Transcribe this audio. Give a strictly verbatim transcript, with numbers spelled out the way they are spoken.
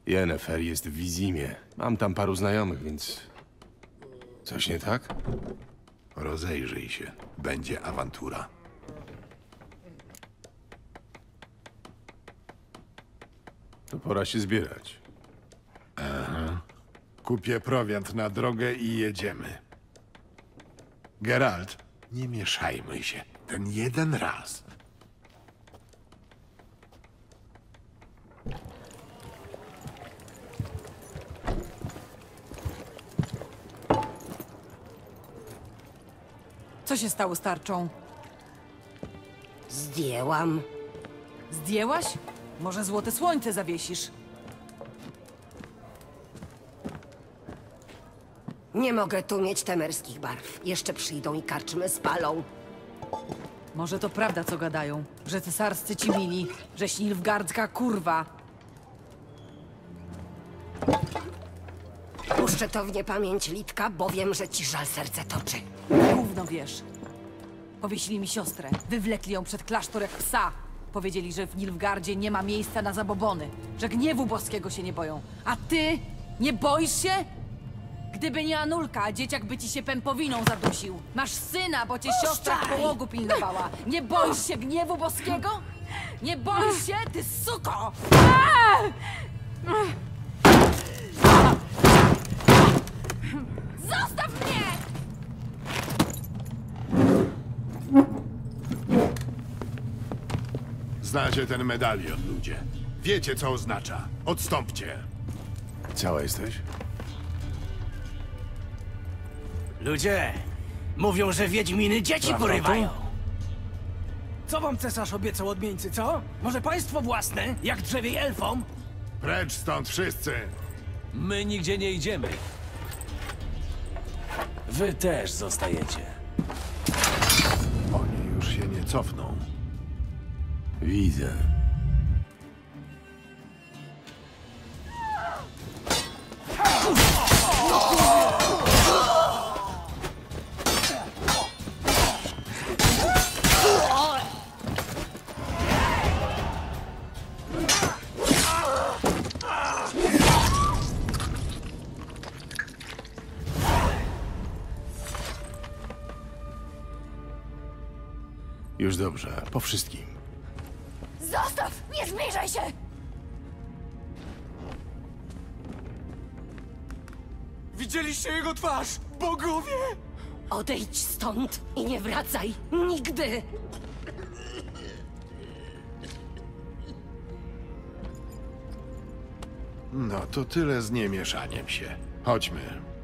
Yennefer jest w Vizimie. Mam tam paru znajomych, więc... Coś nie tak? Rozejrzyj się. Będzie awantura. To pora się zbierać. Kupię prowiant na drogę i jedziemy. Geralt, nie mieszajmy się. Ten jeden raz. Co się stało z tarczą? Zdjęłam. Zdjęłaś? Może złote słońce zawiesisz? Nie mogę tu mieć temerskich barw. Jeszcze przyjdą i karczmy spalą. Może to prawda, co gadają, że cesarscy ci mili, że Nilfgaardzka kurwa. Puszczę to w niepamięć Litka, bo wiem, że ci żal serce toczy. Gówno wiesz. Powiesili mi siostrę, wywlekli ją przed klasztor jak psa. Powiedzieli, że w Nilfgaardzie nie ma miejsca na zabobony, że gniewu boskiego się nie boją. A ty? Nie boisz się? Gdyby nie Anulka, dzieciak by ci się pępowiną zadusił. Masz syna, bo cię siostra w połogu pilnowała. Nie boisz się gniewu boskiego? Nie boisz się, ty suko! Zostaw mnie! Znacie ten medalion, ludzie. Wiecie, co oznacza. Odstąpcie. Cała jesteś? Ludzie, mówią, że wiedźminy dzieci Prawda porywają. Co wam cesarz obiecał odmieńcy, co? Może państwo własne, jak drzewiej elfom? Precz stąd wszyscy. My nigdzie nie idziemy. Wy też zostajecie. Oni już się nie cofną. Widzę. Już dobrze, po wszystkim. Zostaw! Nie zbliżaj się! Widzieliście jego twarz, bogowie? Odejdź stąd i nie wracaj. Nigdy! No to tyle z niemieszaniem się. Chodźmy.